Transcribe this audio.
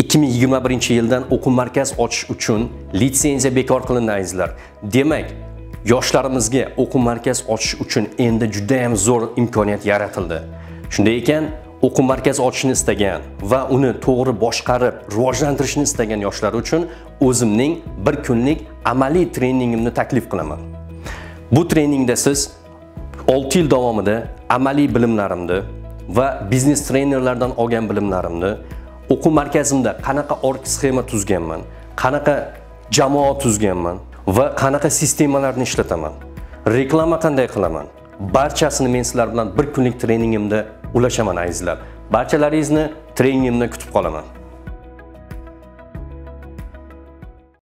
2021-yildan o'quv markaz ochish uchun litsenziya bekor qilindi azizlar. Demak, yoshlarimizga o'quv markaz ochish uchun endi juda ham zo'r imkoniyat yaratildi. Shunday ekan, o'quv markazi ochishni istagan va uni to'g'ri boshqarib, rivojlantirishni istagan yoshlar uchun o'zimning bir kunlik amaliy treningimni taklif qilaman. Bu treningda siz 6 yil davomida amaliy bilimlarimni va biznes trenerlardan olgan bilimlarimni o'quv markazimda qanaqa org sxema tuzganman, qanaqa jamoa tuzganman va qanaqa sistemalarni ishlataman, reklama qanday qilaman, barchasini men sizlar bilan bir kunlik treningimda ulashaman azizlar. Barchalaringizni treningimda kutib qolaman.